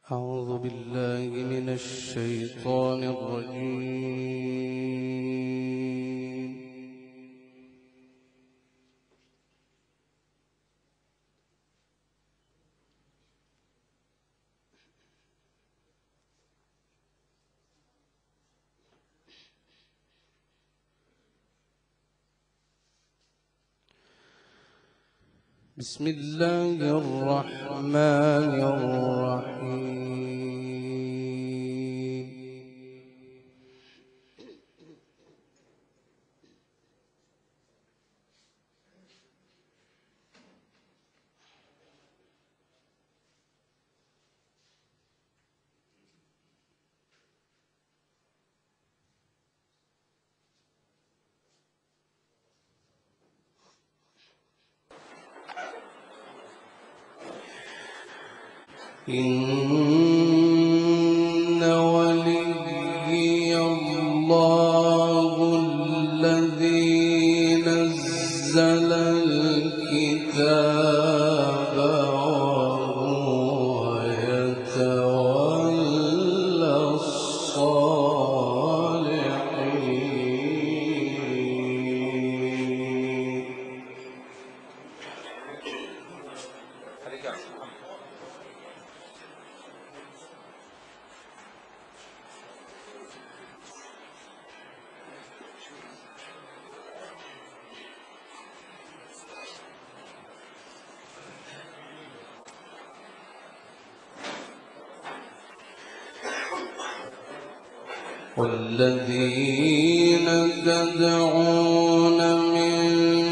أعوذ بالله من الشيطان الرجيم. بسم الله الرحمن الرحيم. إن وليي الله الذي نزل الكتاب وهو يتولى الصالحين. والذين تدعون من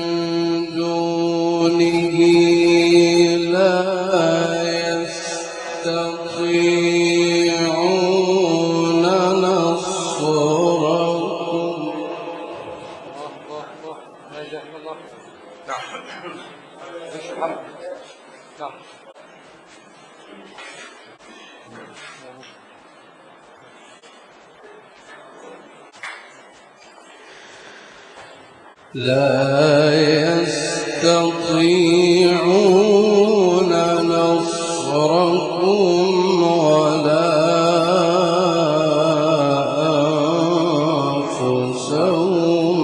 دونه لا يستطيعون نصركم. لا يستطيعون نصركم ولا أنفسهم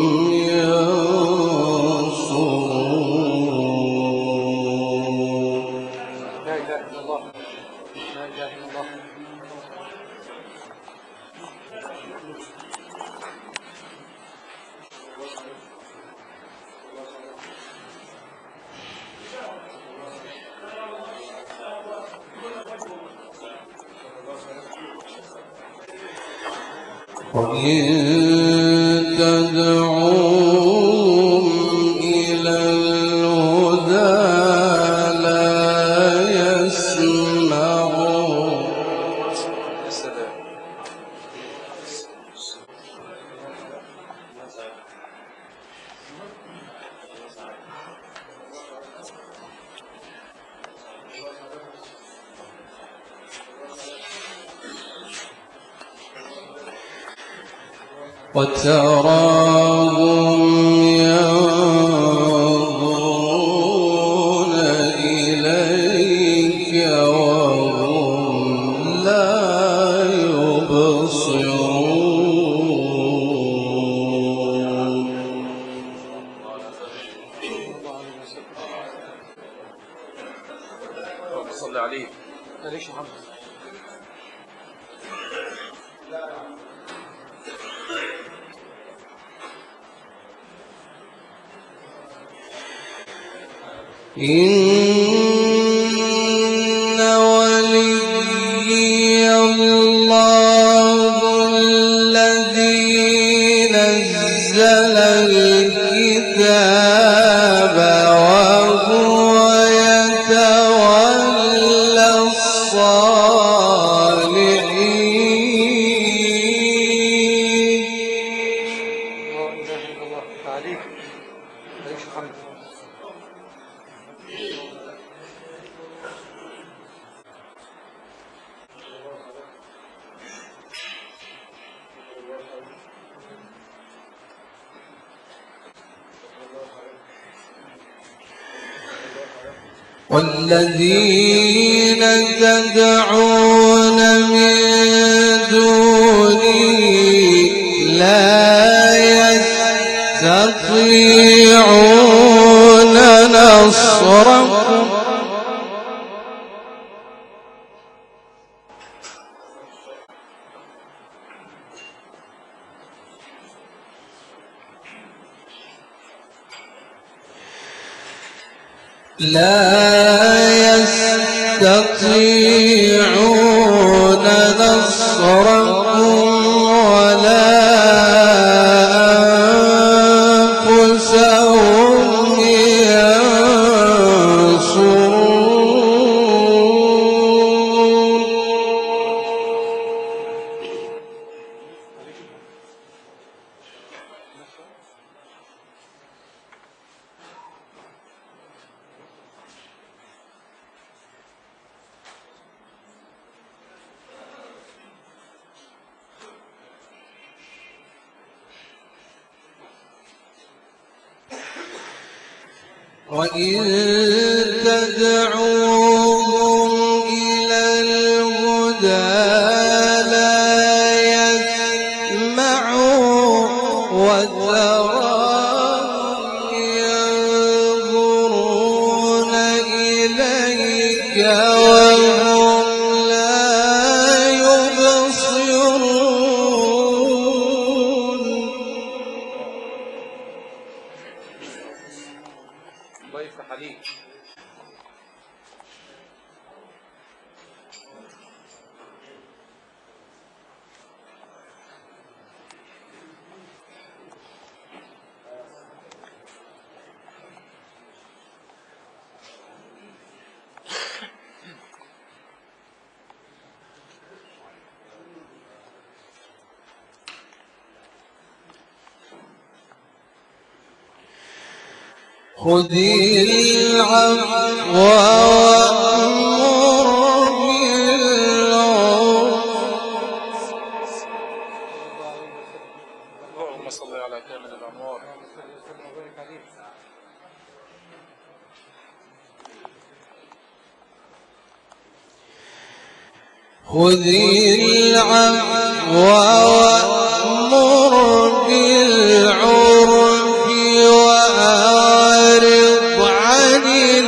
ينصرون. لا إله إلا الله، لا إله إلا الله. وإن تدعوهم إلى الهدى لا يسمعون. وتراهم ينظرون إليك وهم لا يبصرون. صل عليه. ليش محمد؟ إن وليي الله الذي نزل الكتاب وهو يتولى الصالحين. لا إله إلا الله. عليك ليش محمد؟ والذين تدعون من دوني لا يستطيعون نصركم ولا أنفسهم ينصرون وإن تدعوهم إلى الهدى لا يسمعوا وتراهم ينظرون إليك وهم لا يبصرون الله يفتح عليك. خذ العفو وأمر بالعرف اللهم صل على كامل الأنوار. خذ العفو وأمر بالعرف وأعرض عن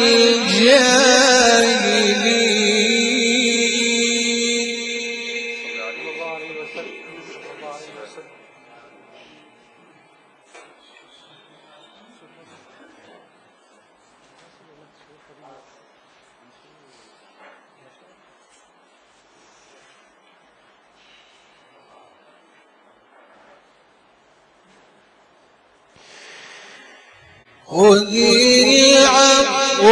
خذ العفو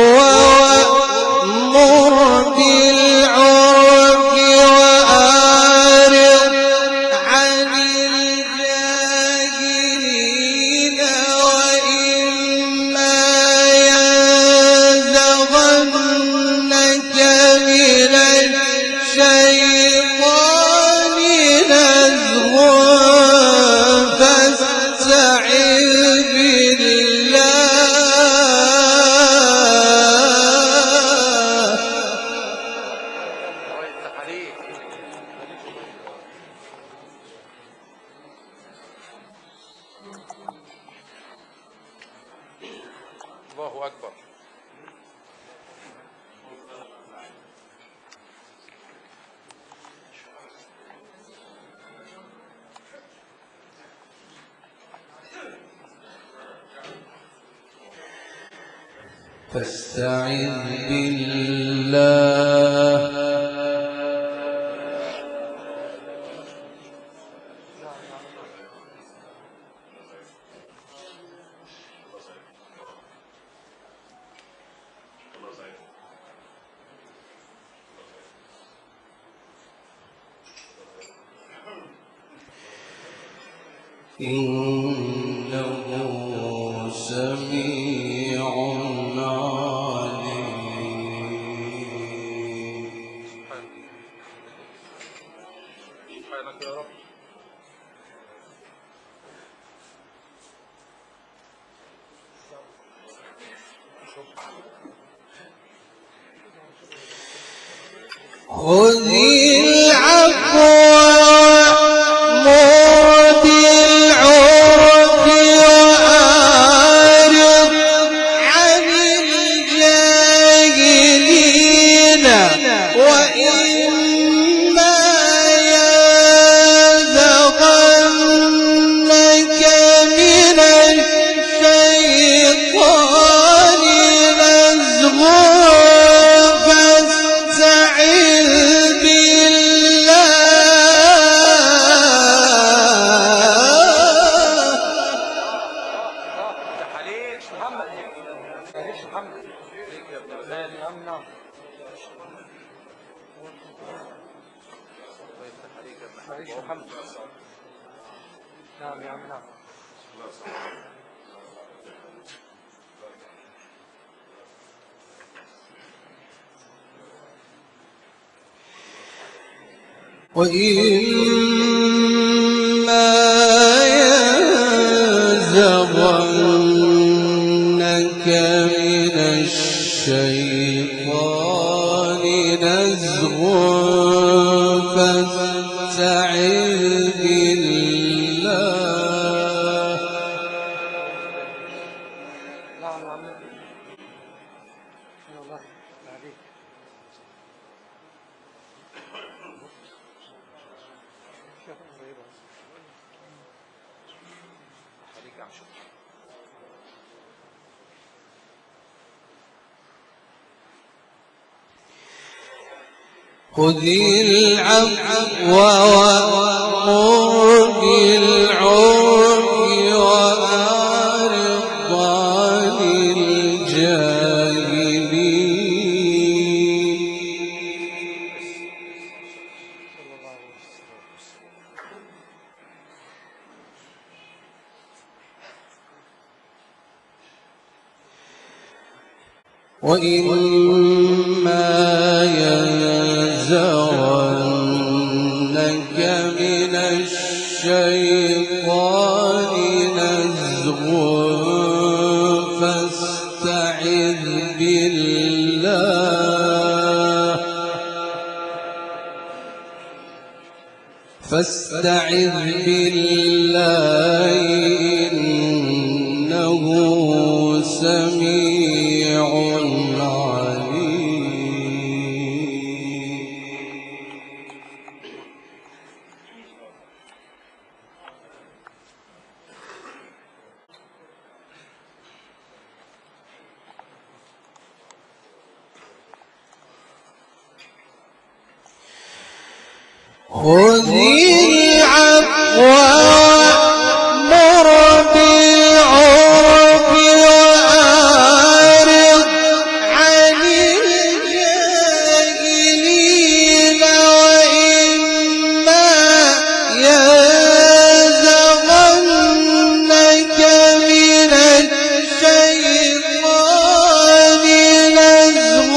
وأمر بالعرف وأعرض عن الجاهلين وإما ينزغنك من الشيطان نزغ فاستعذ الله أكبر. فاستعذ بالله إنه سميع عليم. سبحانك يا رب. خذ وإما ينزغنك من الشيطان نزغ فاستعذ بالله. خذ العفو وأمر بالعرف وأعرض عن الجاهلين. وإما ينزغنك من الشيطان نزغ فاستعذ بالله. إنه سميع عليم. خذ العفو وأمر بالعرف وأعرض عن الجاهلين. وإما ينزغنك من الشيطان نزغ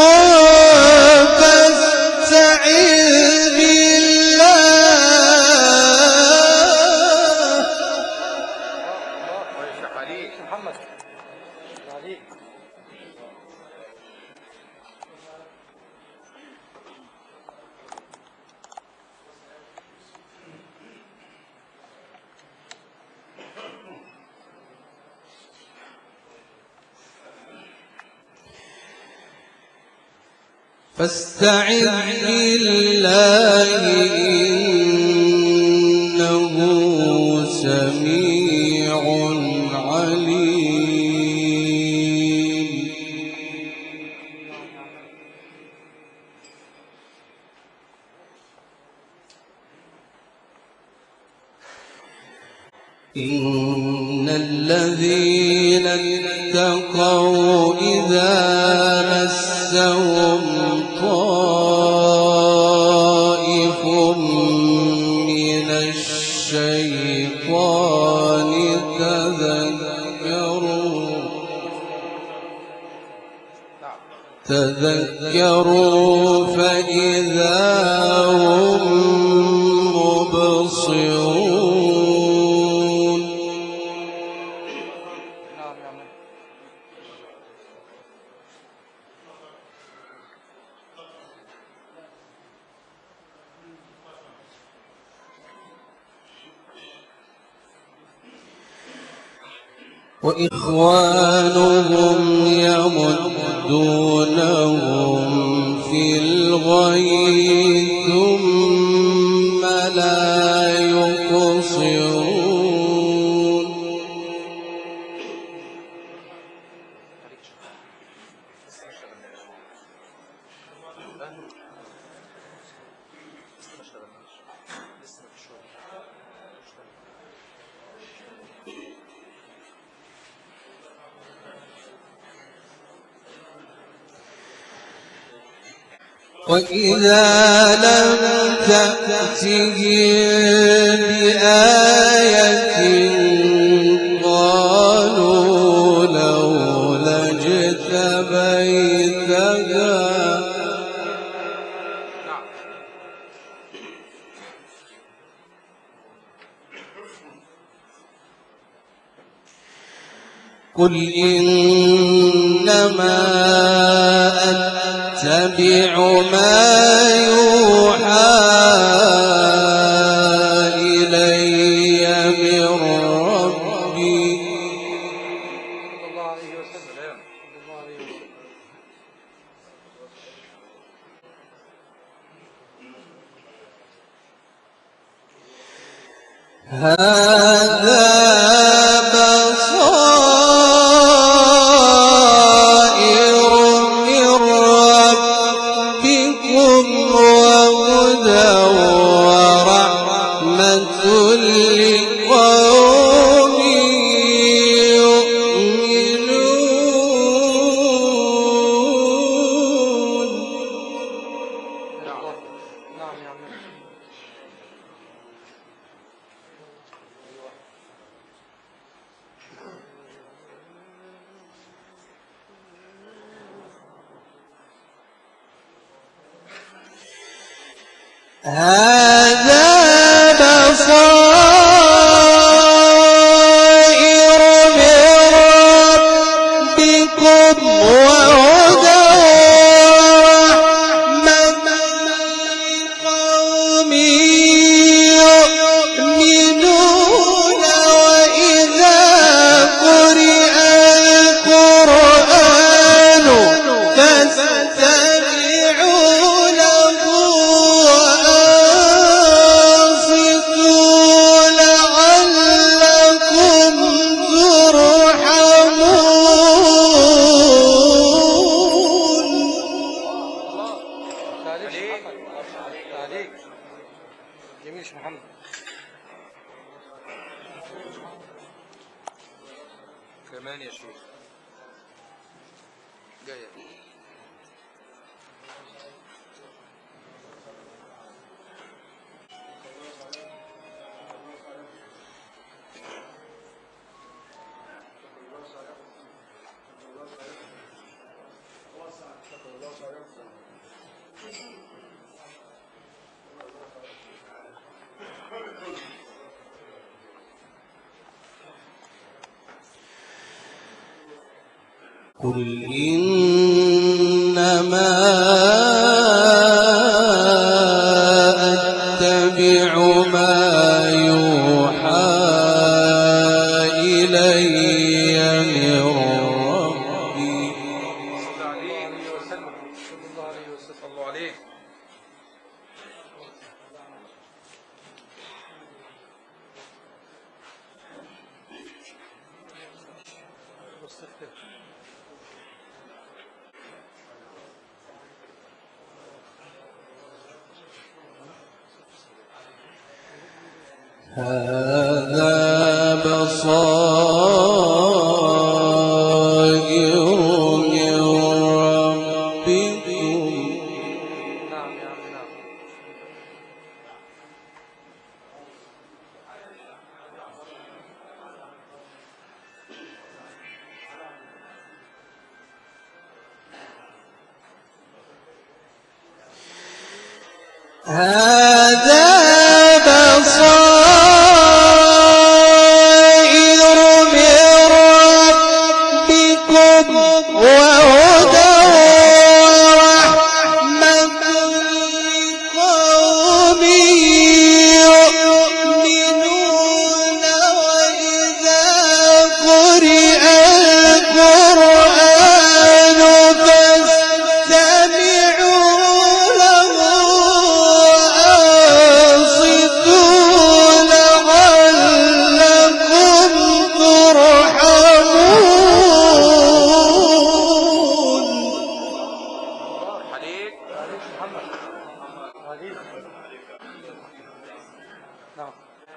فاستعذ فاستعذ بالله إنه سميع عليم. إن الذين اتقوا إذا مسهم طائف من الشيطان تذكروا فإذا هم مبصرون. وإخوانهم يمدونهم في الغي ثم لا يقصرون. وإذا لم تأتهم بآية قالوا لولا اجتبيتها قل إنما أتبع ما يوحى إلي من ربي. صلى الله عليه وسلم. هذا بصائر من ربكم وهدى ورحمة لقوم يؤمنون. وإذا قرئ القرآن فاستمعوا له وأنصتوا لعلكم ترحمون. عليك جميل شيخ محمد. كمان يا شيخ جاية. قل إنما أتبع ما يوحى إلي من ربي. صلى الله عليه وسلم. صلى الله عليه. هذا بصائر من ربكم. نعم يا عم نعم. هذا بصائر من ربكم وهدى ورحمة لقوم يؤمنون. وإذا قرئ نعم.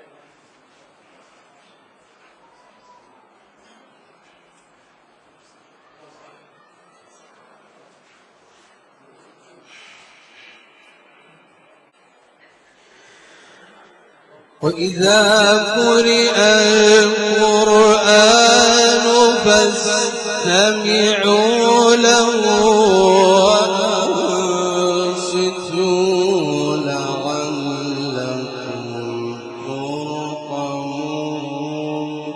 وإذا قرئ القرآن فاستمعوا له وأنصتوا لعلكم ترحمون.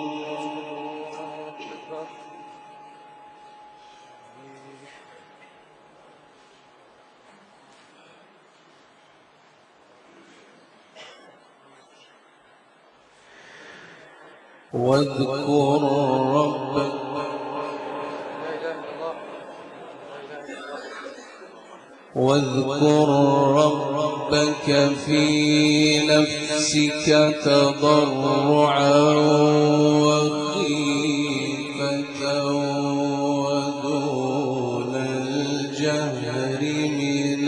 واذكر ربك واذكر ربك في نفسك تضرعا وخيفة ودون الجهر من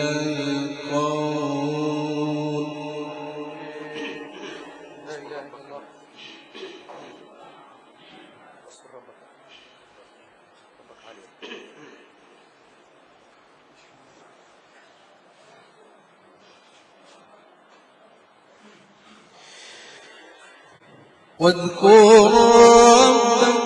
القول. لا إله إلا الله. اذكر ربك عليه. واذكر ربك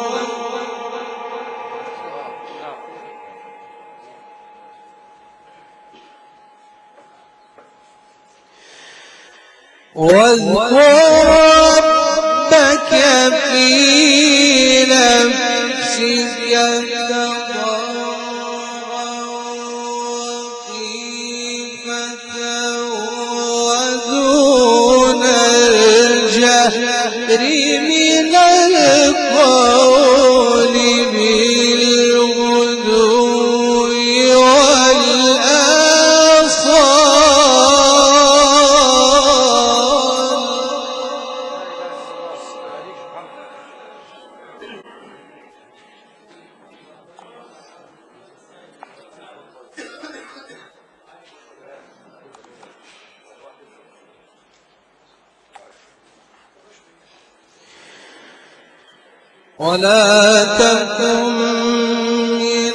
في نفسك تضرعا وخيفة ودون الجهر من القول بالغدو ولا تكن من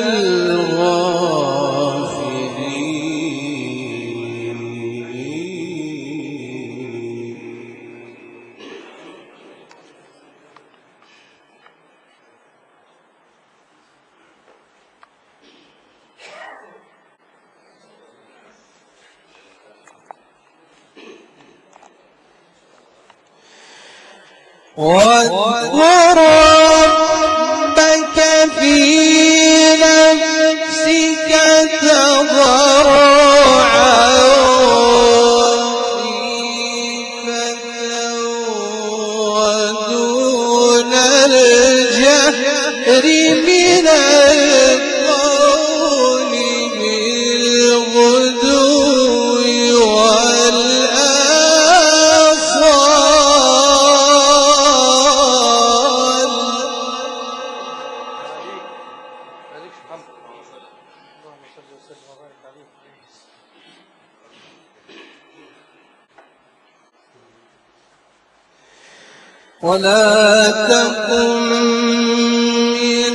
الغافلين. واذكر ربك في نفسك تضرعا وخيفة ودون الجهر من القول بالغدو ولا تكن من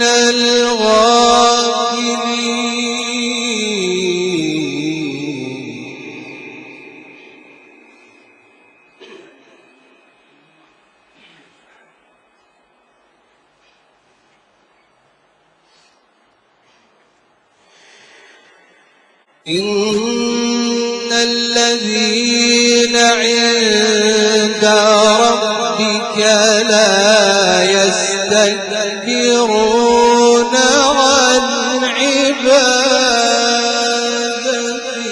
الغافلين. إن الذين عند ربك لا يستكبرون عن عبادته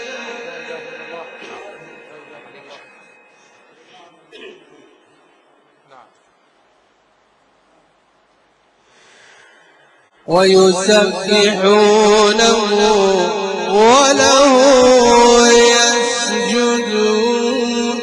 ويسبحونه وله يسجدون.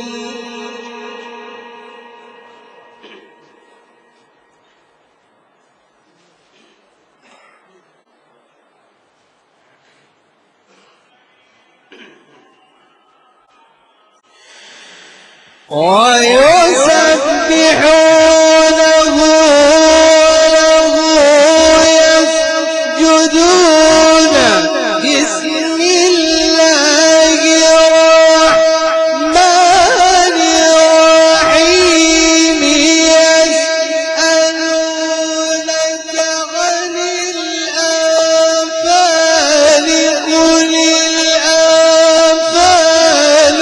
ويسبحونه له يسجدون بسم الله الرحمن الرحيم يسألونك عن الأنفال قل الأنفال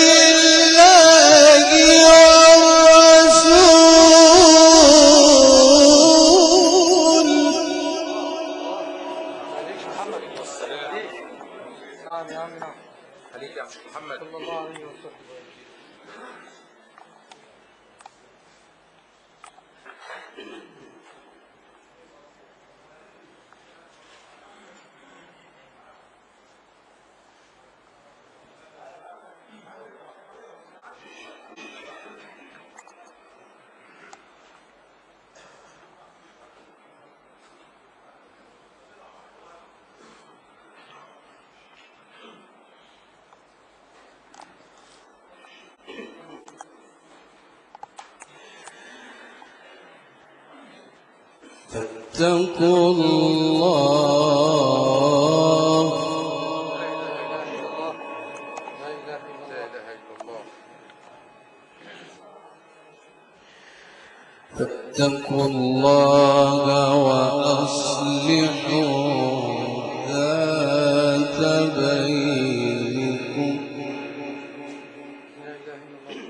لله والرسول. عليك محمد والسلام. نعم يا عم نعم. عليك يا شيخ محمد. صلى الله عليه وسلم. فاتقوا الله لا إله إلا لا الله. إله إلا الله. فاتقوا الله وأصلحوا ذات بينكم لا إله إلا الله.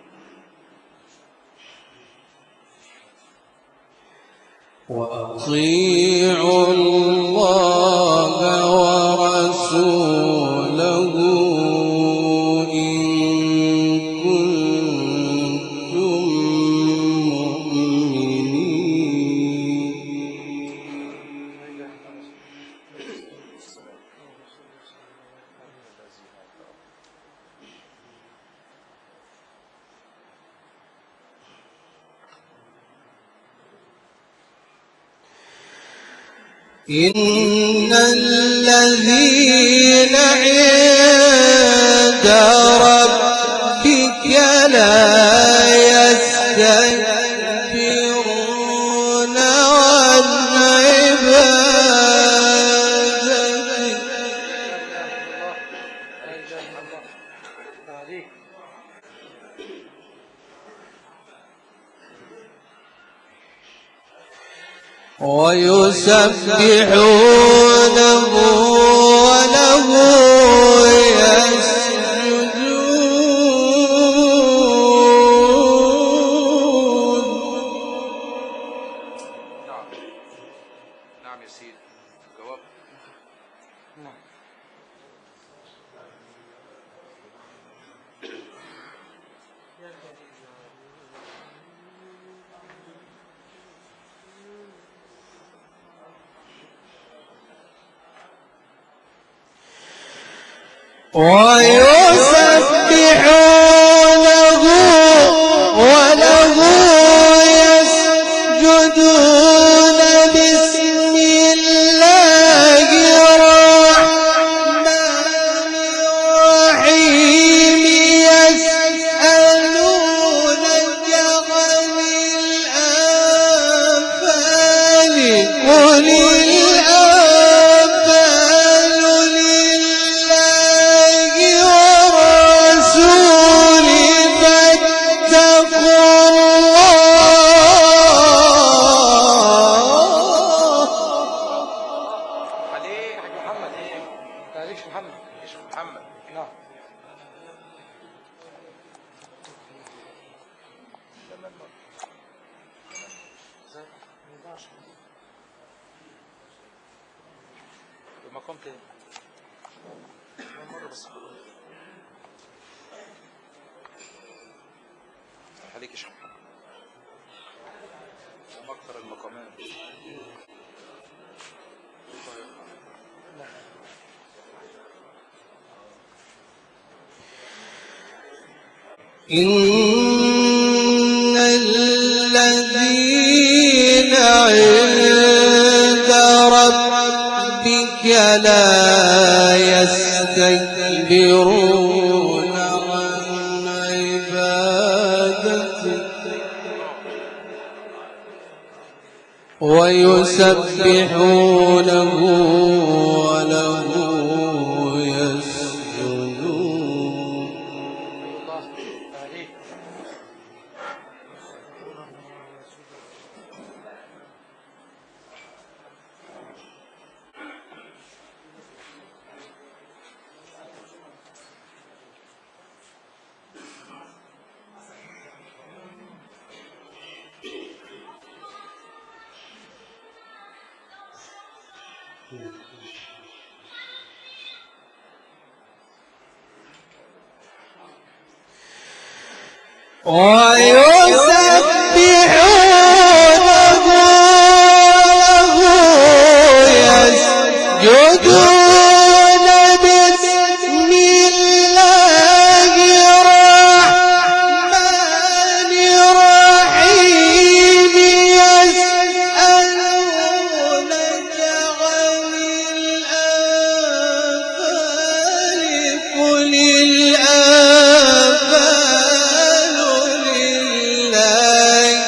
وأطيعوا الله ورسوله إن كنتم مؤمنين. لا إله إلا الله. إن الذين عند ربك لا يستكبرون عن عبادته لا إله إلا الله. عليك. ويسبحونه وله يسجدون. نعم نعم يا سيدي. جواب. نعم. ويسبحونه وله يسجدون بسم الله الرحمن الرحيم يسألونك عن الأنفال قل الأنفال لله والرسول فاتقوا الله. عليك حاج محمد. عليك محمد. يا شيخ محمد. نعم. بمقام تاني. مرة بس. عليك يا شيخ محمد. أكثر المقامات. إن الذين عند ربك لا يستكبرون عن عبادته ويسبحونه وله يسجدون. الله عليك. ويسبحونه يسجدون بسم الله الرحمن الرحيم يسألونك عن الأنفال قل الأنفال لله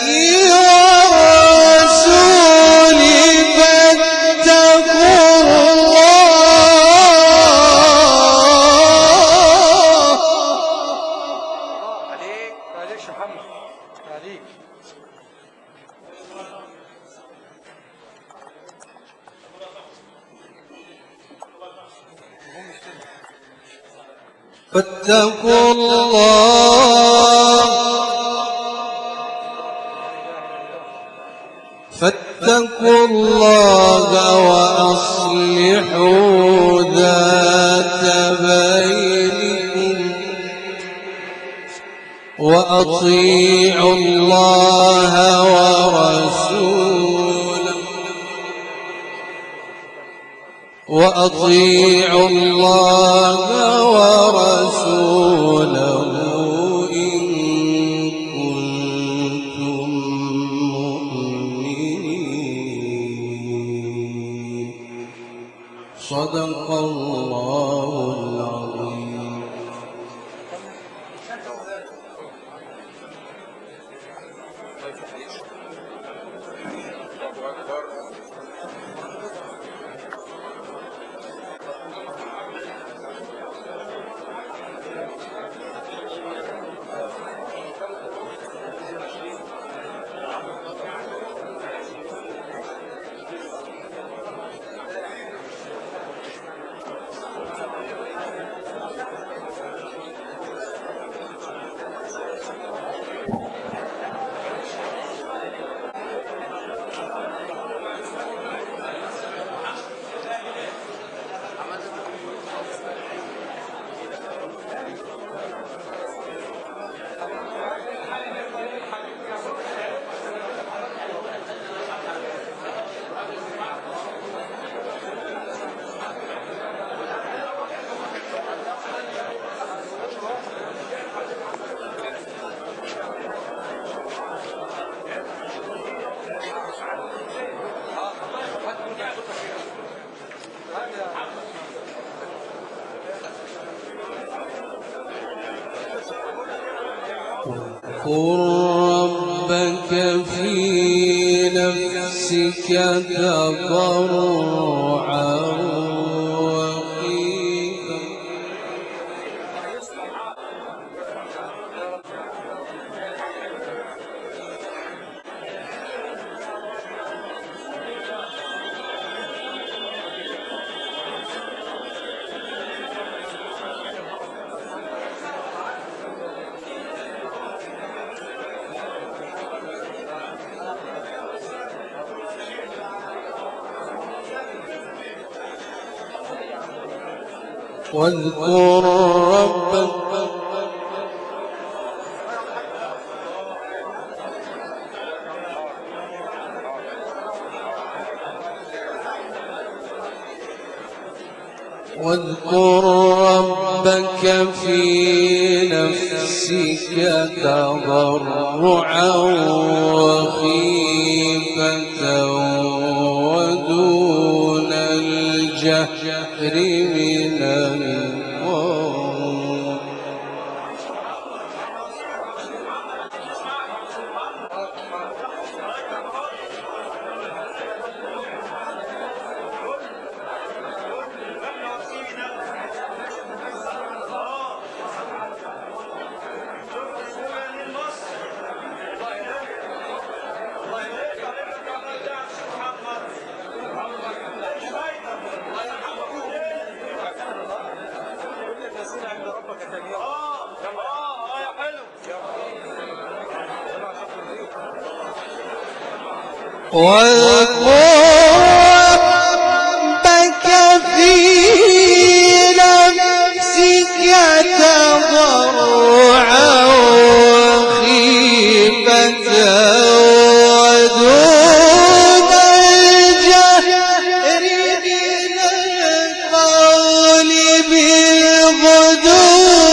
والرسول فاتقوا الله. عليك عليك يا محمد عليك. فاتقوا الله فاتقوا الله وأصلحوا ذات بينكم وأطيعوا الله ورسوله وأطيعوا الله ورسوله إن كنتم مؤمنين. صدق الله العظيم. الله أكبر. اذكر ربك في نفسك تضرعا وخيفا واذكر ربك واذكر ربك في نفسك تضرعا وخيفة ودون الجهر من القول واذكر ربك في نفسك تضرعا وخيفة ودون الجهر من القول بالغدو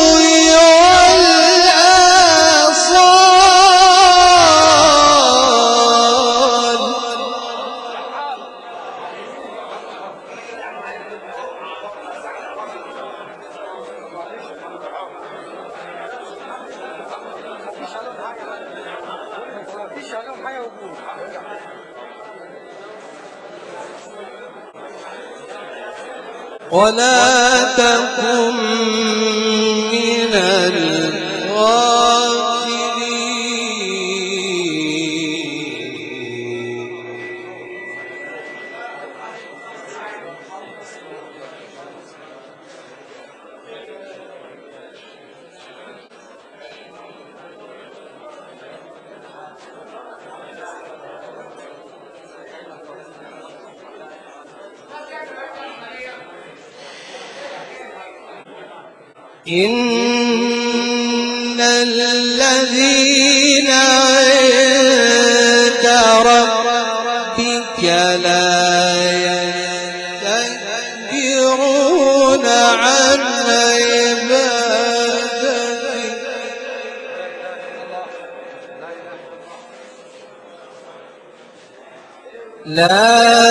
ولا تكن من الغافلين إن الذين عند ربك لا يستكبرون عن عبادته لا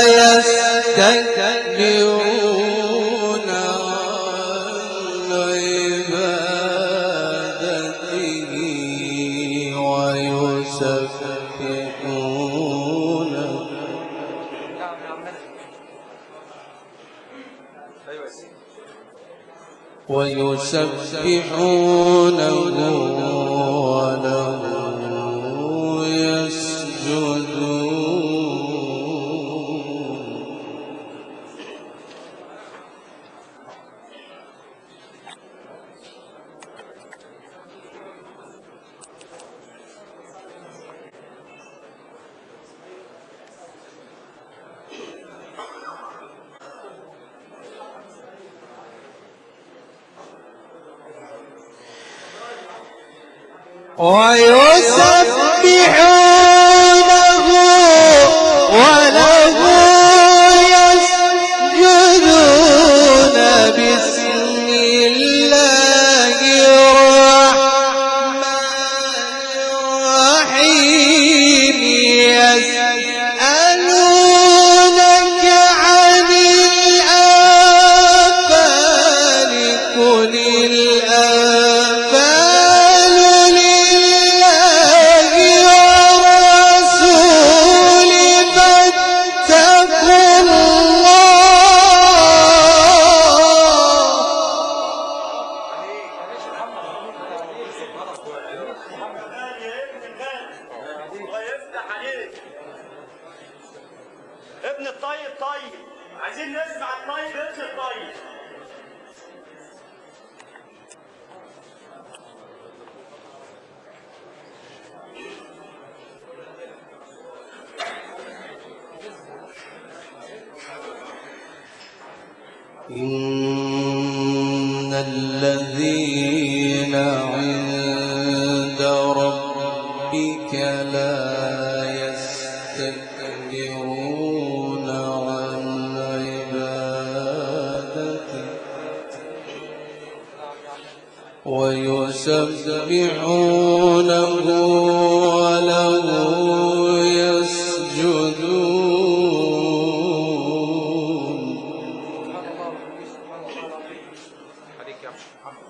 يستكبرون عن عبادته ويسبحونه وله يسجدون ويسبحونه وله يسجدون بسم الله الرحمن الرحيم يسألونك عن الأنفال قل الأنفال لله ورسوله فاتقوا الله يفتح عليك. ابن الطيب طيب، عايزين نسمع الطيب ابن الطيب. إن الذين عند ربك لا يستكبرون عن عبادته ويسبحونه وله يسجدون عليك يا محمد.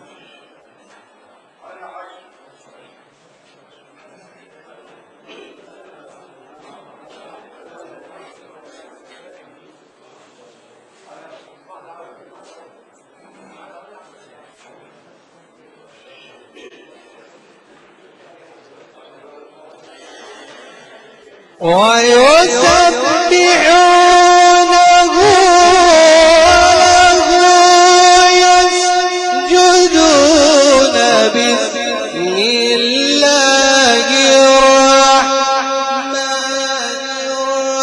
ويسبحونه وله يسجدون بسم الله الرحمن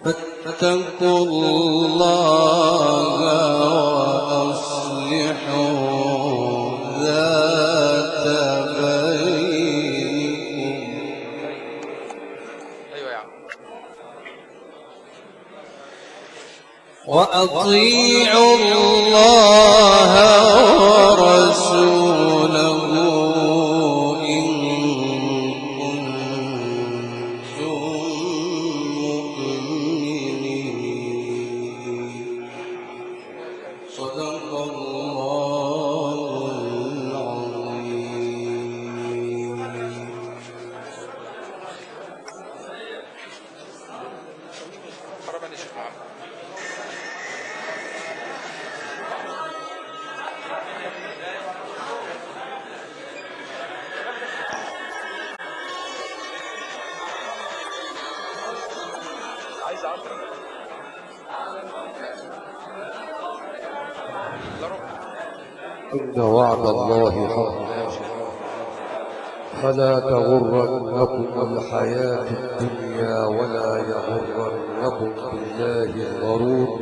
فاتقوا الله وأصلحوا ذات بينكم. ايوه يا عم. وأطيعوا الله ورسوله إن كنتم مؤمنين. صدق الله العظيم. مرحبا يا شيخ محمد. عايز عطر. لا رب. إن وعد الله حق فلا تغرنكم الحياة الدنيا ولا يغرنكم بالله الغرور.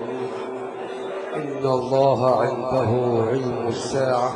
إن الله عنده علم الساعة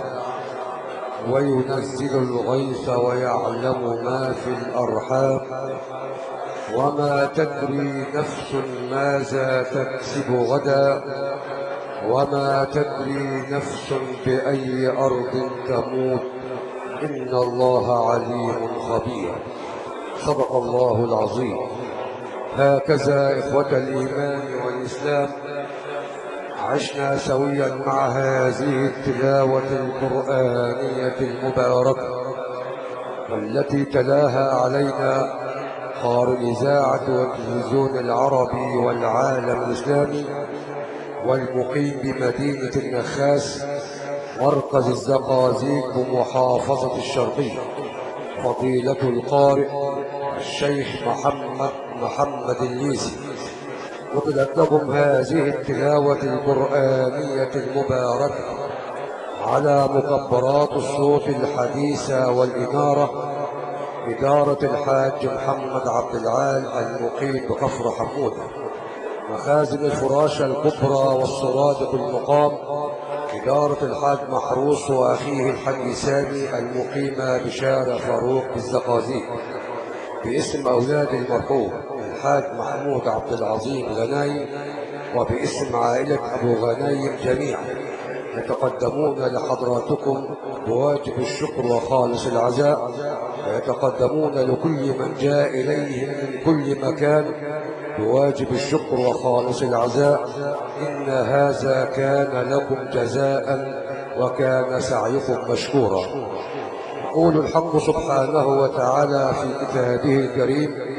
وينزل الغيث ويعلم ما في الأرحام وما تدري نفس ماذا تكسب غدا وما تدري نفس بأي أرض تموت. إن الله عليم خبير. صدق الله العظيم. هكذا إخوة الإيمان والإسلام عشنا سويا مع هذه التلاوة القرآنية المباركة والتي تلاها علينا قار الإذاعة والتلفزيون العربي والعالم الإسلامي والمقيم بمدينة النخاس مركز الزقازيق بمحافظة الشرقية فضيلة القارئ الشيخ محمد الليثي. وقدت لكم هذه التلاوة القرآنية المباركة على مكبرات الصوت الحديثة والإنارة إدارة الحاج محمد عبد العال المقيم بكفر حمودة. مخازن الفراشة الكبرى والسرادق المقام إدارة الحاج محروس وأخيه الحاج سامي المقيمة بشارع فاروق بالزقازيق. باسم أولاد المرحوم الحاج محمود عبد العظيم غنايم وباسم عائلة أبو غنايم جميعا يتقدمون لحضراتكم بواجب الشكر وخالص العزاء ويتقدمون لكل من جاء إليهم من كل مكان بواجب الشكر وخالص العزاء. إن هذا كان لكم جزاء وكان سعيكم مشكورا. يقول الحق سبحانه وتعالى في كتابه الكريم